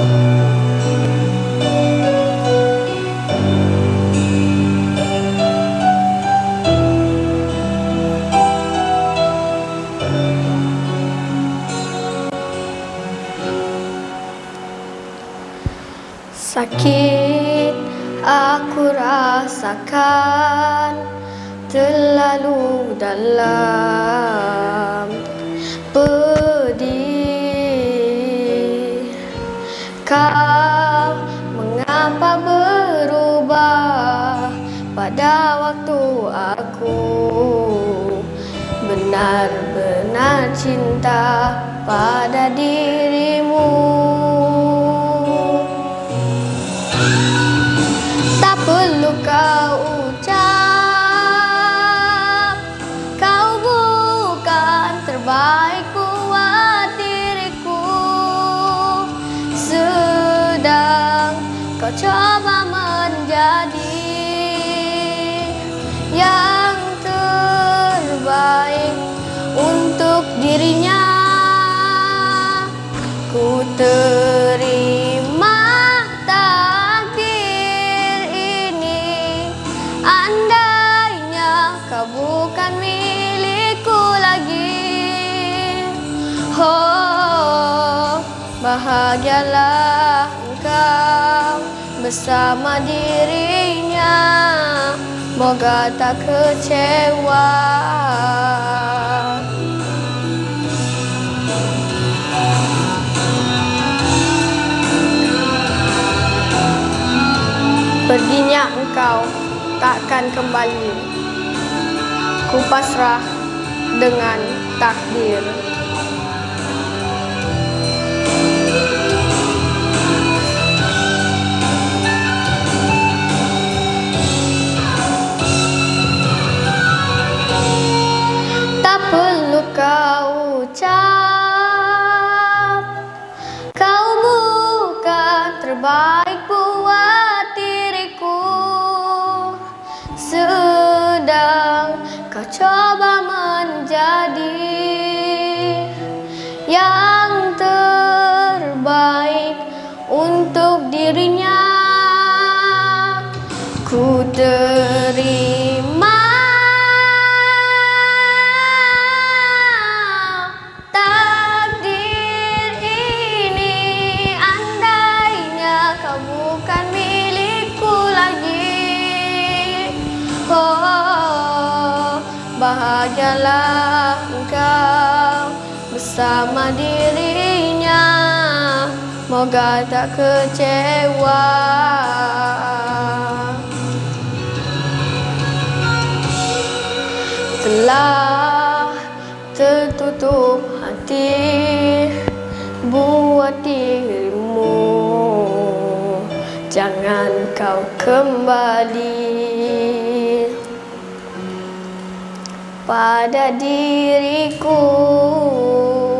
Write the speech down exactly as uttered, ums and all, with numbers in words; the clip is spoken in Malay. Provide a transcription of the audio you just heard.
Sakit aku rasakan terlalu dalam, pedih. Kau mengapa berubah pada waktu aku benar-benar cinta pada dirimu? Tak perlu kau ucap, kau bukan terbaik buat diriku. Sedang kau coba menjadi yang terbaik untuk dirinya. Ku terima bukan milikku lagi. Oh, bahagialah engkau bersama dirinya, moga tak kecewa. Perginya engkau takkan kembali, ku pasrah dengan takdir. Tak perlu kau ucap, kau bukan terbaik buat diriku. Sedang kau coba menjadi yang terbaik untuk dirinya. Ku terima takdir ini, andainya kau bukan milikku lagi. Oh, bahagialah engkau bersama dirinya, moga tak kecewa. Telah tertutup hati buat dirimu, jangan kau kembali pada diriku.